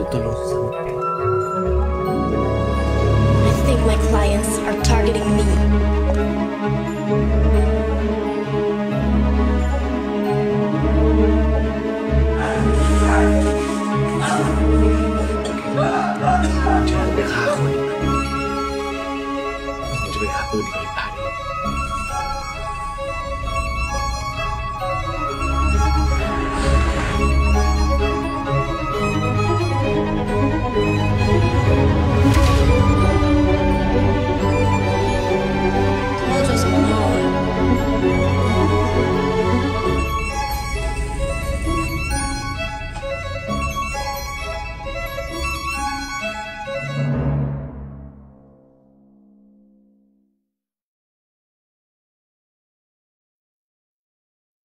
tulong sa sagot. I think my clients are targeting me. Jangan berhakun. Jangan berhakun.